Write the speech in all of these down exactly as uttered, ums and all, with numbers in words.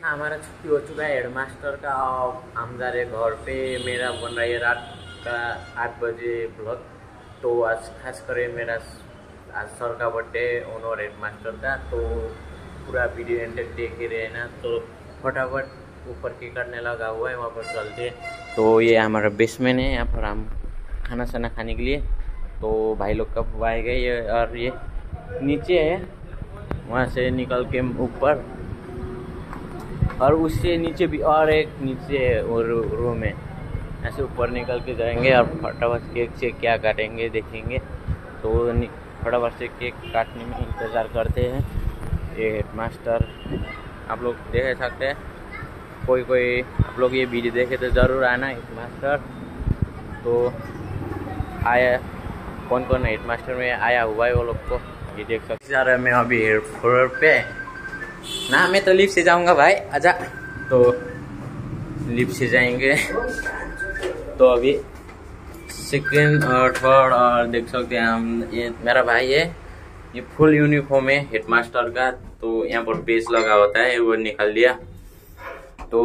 हमारा छुट्टी हो चुका है हेडमास्टर का। हम जा रहे घर पे। मेरा बन रहा है रात का आठ बजे ब्लॉग। तो आज खास करे मेरा आज सर का बर्थडे और हेडमास्टर का, तो पूरा वीडियो एंड देख ही रहे ना। तो फटाफट ऊपर की करने लगा हुआ है, वहाँ पर चलते। तो ये हमारा बेसमेंट है, यहाँ पर हम खाना साना खाने के लिए। तो भाई लोग कब आएंगे ये, और ये नीचे है, वहाँ से निकल के ऊपर, और उससे नीचे भी और एक नीचे है और रूम है। ऐसे ऊपर निकल के जाएंगे और फटाफट केक से क्या काटेंगे देखेंगे। तो फटाफट से केक काटने में इंतज़ार करते हैं। ये हेडमास्टर आप लोग देख सकते हैं, कोई कोई आप लोग ये वीडियो देखे तो ज़रूर आना। हेडमास्टर तो आया, कौन कौन हेडमास्टर में आया हुआ है वो लोग को ये देख सकते। जा रहा है मैं अभी एयर फ्लोर पे ना, मैं तो लिफ्ट से जाऊंगा भाई, आजा। तो लिफ्ट से जाएंगे। तो अभी सेकेंड और थर्ड, और देख सकते हैं हम, ये मेरा भाई है, ये फुल यूनिफॉर्म है हेडमास्टर का। तो यहाँ पर बेस लगा होता है, वो निकाल दिया। तो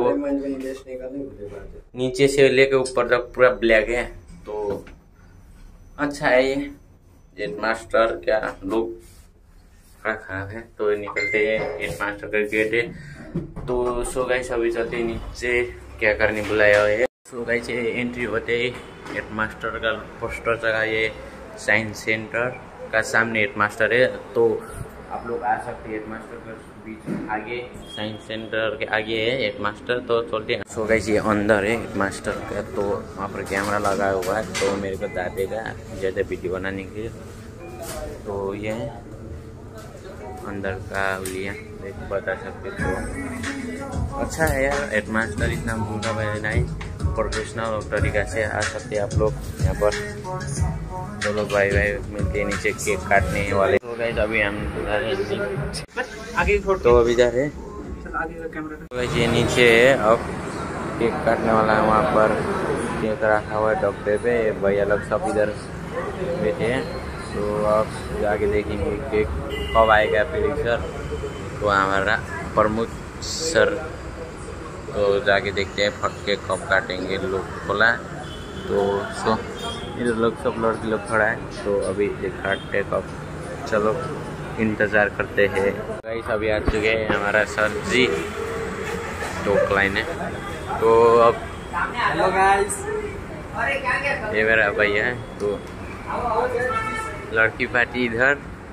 नीचे से लेके ऊपर तक पूरा ब्लैक है। तो अच्छा है ये हेडमास्टर, क्या लोग खराब है। तो निकलते हैं, हेडमास्टर का गेट है। तो सो गाइस अभी चलते नीचे, क्या करने बुलाया है। सो गाइस एंट्री होते ही हेडमास्टर का पोस्टर लगा, ये साइंस सेंटर का सामने हेडमास्टर है। तो आप लोग आ सकते हैं, हेडमास्टर के बीच आगे, साइंस सेंटर के आगे है हेडमास्टर। तो चलते हैं। सो गाइस ये अंदर है हेडमास्टर का। तो वहाँ पर कैमरा लगा हुआ है, तो मेरे को दादेगा ज़्यादा वीडियो बनाने के लिए। तो ये अंदर का लिया देख बता सकते। तो अच्छा है यार, हेडमास्टर इतना बुरा है नहीं, प्रोफेशनल तरीका से आ सकते आप लोग यहाँ पर। तो लोग भाई भाई मिलते नीचे केक काटने वाले। तो गाइस अभी हम जा रहे हैं, तो अभी जा रहे हैं। ये नीचे है, अब केक काटने वाला है। वहाँ पर केक रखा हुआ है डब्बे पे, भैया लोग सब इधर बैठे हैं। तो आप जाके देखेंगे केक कब आएगा फिर सर। तो हमारा प्रमुख सर, तो जाके देखते हैं फट के कब काटेंगे लोग बोला। तो सो इधर लोग सब लड़के लोग खड़ा है। तो अभी काटते कब, चलो इंतज़ार करते हैं। गाइस अभी आ चुके हैं हमारा सर जी, तो लाइन है। तो अब हेलो गाइस, ये मेरा भैया है। तो लड़की पार्टी इधर।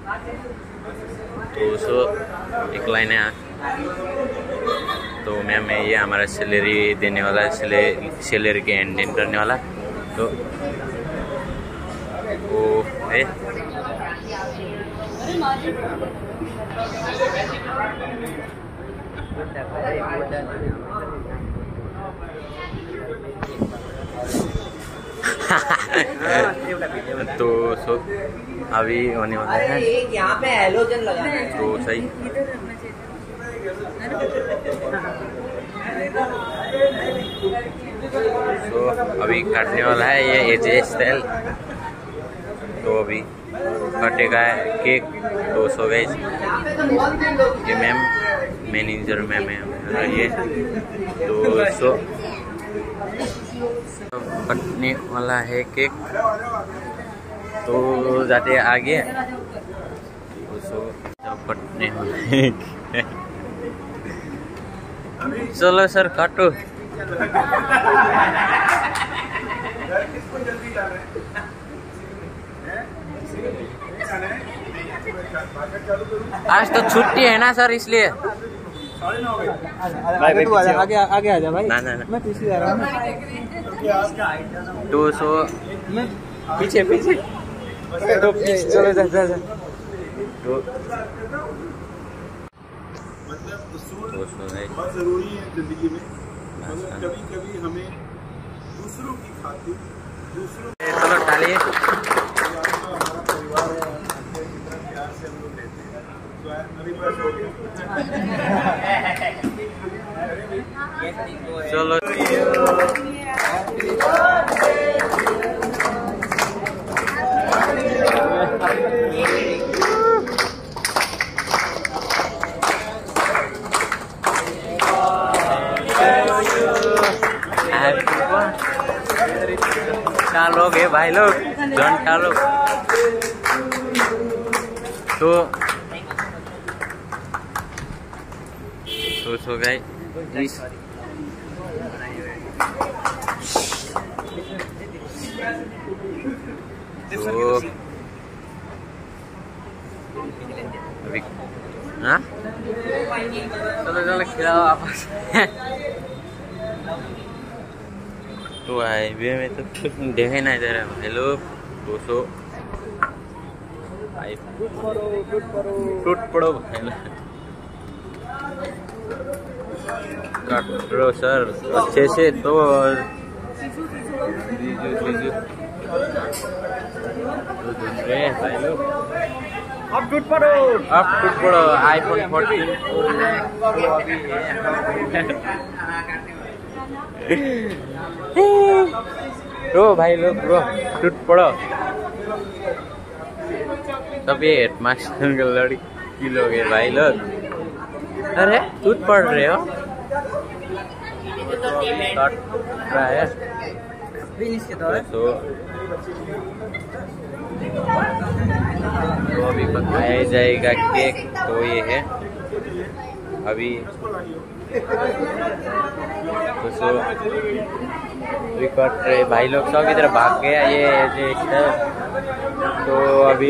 तो सो एक लाइन है। तो मैम ये हमारा सैलरी देने वाला, सैलरी के एंड करने वाला। तो वो है तो सो अभी होने वाला है। यहाँ पे हेलोजन लगा है, तो सही। तो अभी काटने वाला है ये एजे स्टाइल। तो अभी कटेगा केक। तो सो गाइस ये मैम मैनेजर मैम है ये। तो सो कटने वाला है केक। तो जाते आगे, तो कटने वाला है। चलो सर काटो। आज तो छुट्टी है ना सर, इसलिए भाई तू आजा, आगे आगे आजा भाई। ना ना ना, मैं पीछे जा रहा हूँ। तो सो मैं पीछे पीछे तो चलो जा जा जा। तो मतलब बहुत जरूरी है जिंदगी में, मगर कभी कभी हमें दूसरों की खातिर दूसरों चलो डालिए। हमारा परिवार है, कितना प्यार से हम लोग रहते हैं। तो अभी बस हो गया। चलो चार लोग है भाई लोग, जन चार लोग। तो तो सो गए तो अभी हाँ चलो चलो खिलाओ आपस। तो हाईवे में तो कुछ देखे नहीं दे रहा भाई लोग। दो सौ टूट पड़ो भाई लोग, काटो सर अच्छे से। तो भाई लोग अब टूट पड़ो, अब टूट पड़ो। आईफोन फोर्टीन रो भाई लोग रो टूट पड़ो। सब ये हेडमास्टर के लड़की लोग है भाई लोग। अरे टूट पड़ रहे हो रहा है तो तो अभी पकाया जाएगा केक। तो ये है अभी तो सो रिकॉर्ड रहे भाई लोग। सब इधर भाग गया ये, ये तो अभी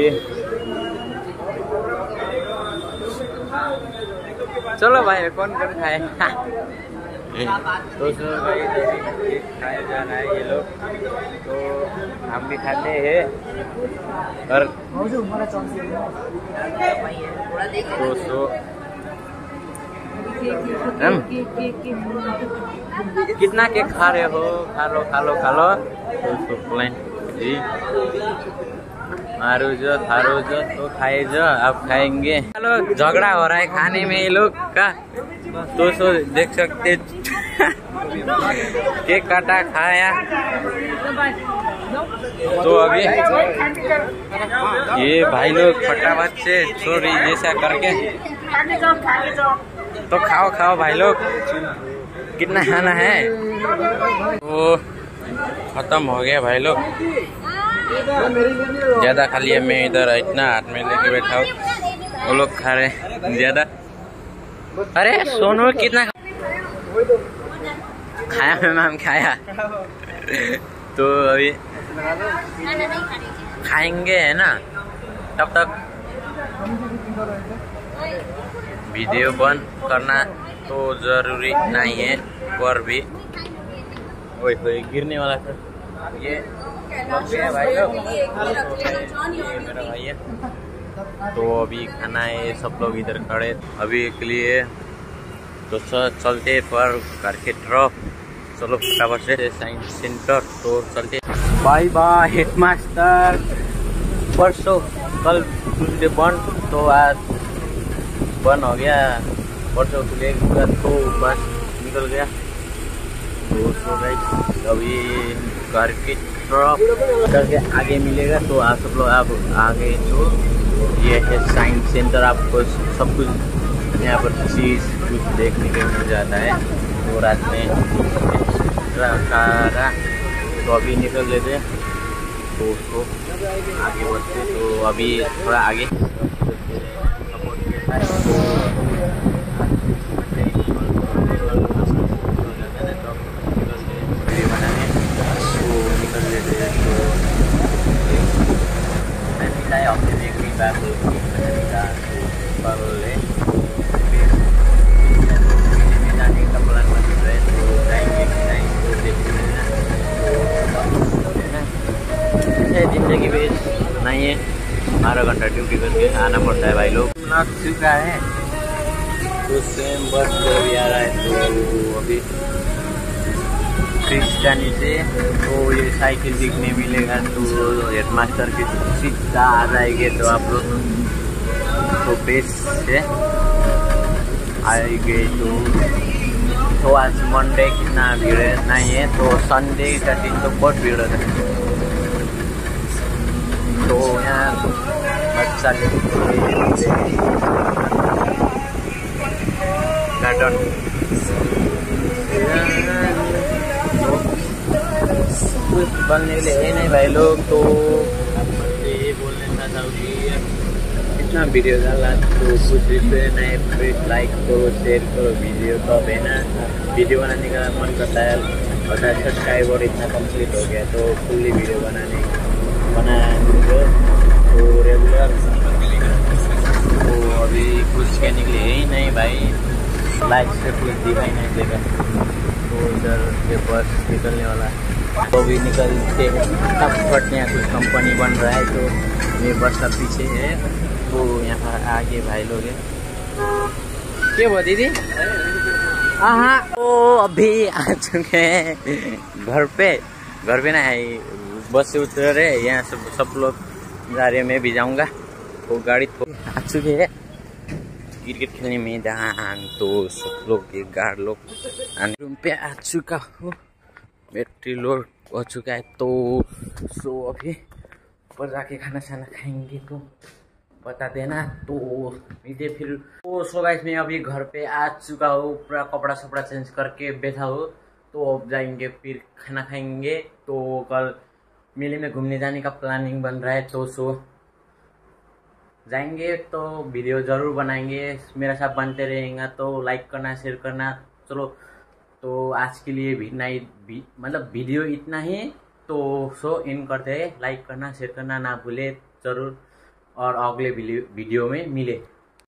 चलो भाई कौन कर खाए। तो सो भाई खाया जा रहा है ये लोग, तो हम भी खाते हैं। और तो सो हम कितना केक खा रहे हो? खा लो खा लो खा लो। तो सो जी मारू जो थारू जो तो खाए जो अब खाएंगे। चलो झगड़ा हो रहा है खाने में ये लोग का। तो सो देख सकते केक काटा खाया। तो अभी ये भाई लोग फटाफट से छोड़ी जैसा करके तो खाओ खाओ भाई लोग। कितना खाना है? तो खत्म हो गया भाई लोग, ज्यादा खा लिया। मैं इधर इतना हाथ में लेके बैठा हूँ, वो लोग खा रहे ज्यादा। अरे सोनू कितना खाया? मैं मैम खाया। तो अभी खाएंगे है ना, तब तक वीडियो बंद करना तो जरूरी नहीं है। पर भी ओए ओए गिरने वाला था ये भाई लोग। मेरा भाई है तो अभी खाना है, सब लोग इधर खड़े अभी के लिए। तो चलते पर घर के तरफ। चलो फटाफट से साइंस सेंटर तो चलते। Bye bye headmaster. परसों कल खुले बंद, तो आज बंद हो गया। परसों खुलेगा तो बस निकल गया। तो सो गाइस अभी घर की तरफ करके आगे मिलेगा। तो आप सब लोग आप आगे तो ये है साइंस सेंटर। आपको सब कुछ यहाँ पर चीज़ कुछ देखने को मिल जाता है। तो रात में कारा तो अभी निकल लेते तो उसको आगे बढ़ते। तो अभी थोड़ा आगे जिंदगी बेच नहीं है, बारह घंटा ड्यूटी करके आना पड़ता है भाई लोग। नाक चुका है तो सेम बस अभी आ रहा है। तो अभी ब्रिज का नीचे तो ये साइकिल दिखने मिलेगा। तो हेडमास्टर की सीधा आ जाएंगे तो आप लोग तो बेस से आएंगे। तो तो आज मंडे कितना भीड़ नहीं है, तो संडे का दिन तो बहुत भीड़ है। तो यहाँ बच्चा गार्डन बनने के लिए है नहीं भाई लोग। तो ये बोलने चाहता हूँ कि इतना वीडियो डाला तो कुछ रिश्ते नहीं, प्लीज लाइक करो, शेयर करो वीडियो। तो अब है ना वीडियो बनाने का मन करता है और सब्सक्राइबर इतना कंप्लीट हो गया तो फुल्ली वीडियो बनाने बनाया तो रेगुलर। तो अभी कुछ कहने के लिए ही नहीं भाई, लाइक से कुछ दिखाई नहीं देगा। तो इधर ये बस निकलने वाला है तो भी निकलते तब फटने कुछ कंपनी बन रहा है तो ये बस का पीछे है। तो यहाँ आगे भाई लोग है। क्या हुआ दीदी? हाँ तो अभी आ चुके हैं घर पे। घर पे ना है, बस से उतर रहे यहाँ सब सब लोग जा रहे, मैं भी जाऊँगा। तो गाड़ी तो आ चुके हैं क्रिकेट खेलने मैदान। तो सब लोग एक गार्ड लोग आने रूम पे आ चुका हूँ, बैटरी लोड हो चुका है। तो सो अभी ऊपर जाके खाना शाना खाएंगे तो बता देना। तो मिलते फिर। तो सो गाइस मैं अभी घर पे आ चुका हूँ, पूरा कपड़ा सपड़ा चेंज करके बैठा हूँ। तो अब जाएंगे फिर खाना खाएंगे। तो कल मेले में घूमने जाने का प्लानिंग बन रहा है। तो सो जाएंगे तो वीडियो ज़रूर बनाएंगे, मेरा साथ बनते रहेगा। तो लाइक करना, शेयर करना। चलो तो आज के लिए भी नहीं भी, मतलब वीडियो इतना ही। तो सो इन करते हैं, लाइक करना शेयर करना ना भूले ज़रूर। और अगले वीडियो में मिले।